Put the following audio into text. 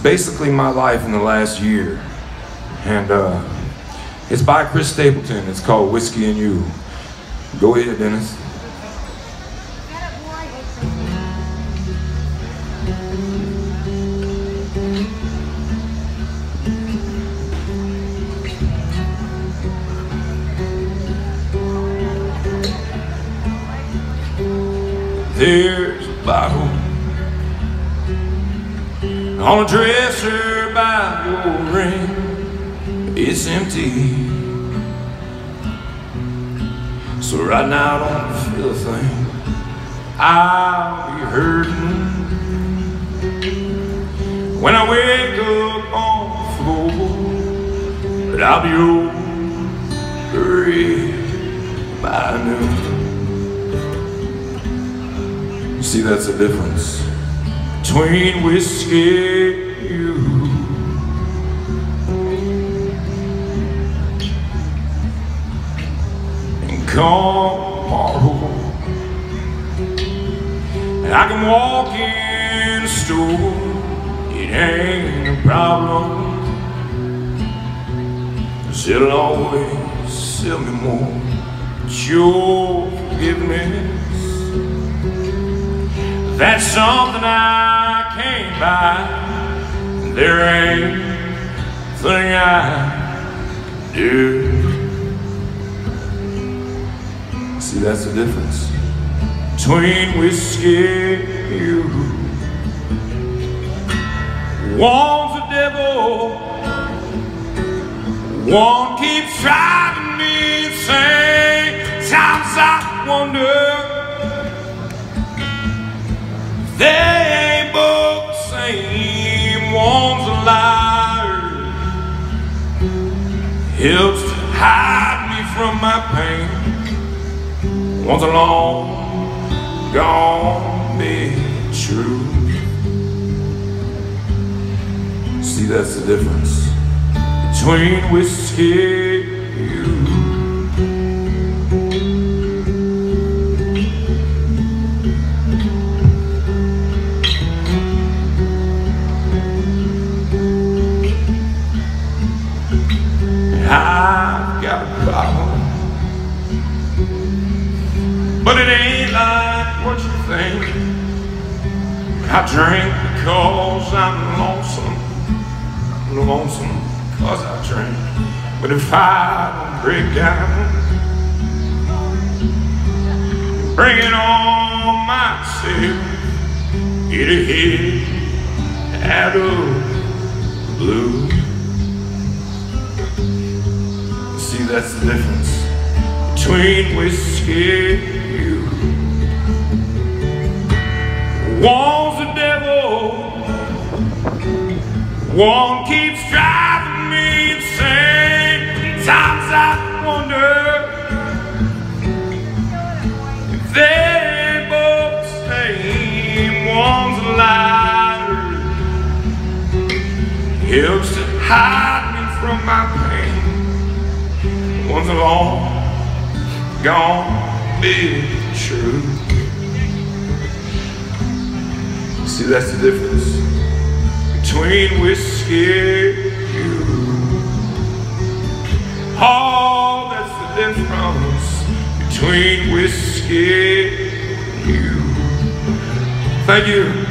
basically my life in the last year. And it's by Chris Stapleton. It's called Whiskey and You. Go ahead, Dennis. There's a bottle on a dresser by your ring. It's empty, so right now I don't feel a thing. I'll be hurting when I wake up on the floor, but I'll be over by noon. See, that's the difference between whiskey and you. And come tomorrow, and I can walk in the store. It ain't a problem, 'cause it'll always sell me more. But your forgiveness, that's something I can't buy. There ain't a thing I can do. See, that's the difference between whiskey and you. One's a devil, one keeps driving me insane. Sometimes I wonder, they ain't both the same. One's a liar, helps to hide me from my pain. One's a long gone be true. See, that's the difference between whiskey and you. I've got a problem, but it ain't like what you think. I drink because I'm lonesome. I'm lonesome because I drink. But if I don't break down, bring it on myself, it'll hit out of the blue. See, that's the difference between whiskey and you. One's the devil, one keeps driving me insane. Sometimes I wonder if they both the same. One's a liar, helps to hide me from my pain. One's a long gone be true. See, that's the difference between whiskey and you. Oh, that's the difference between whiskey and you. Thank you.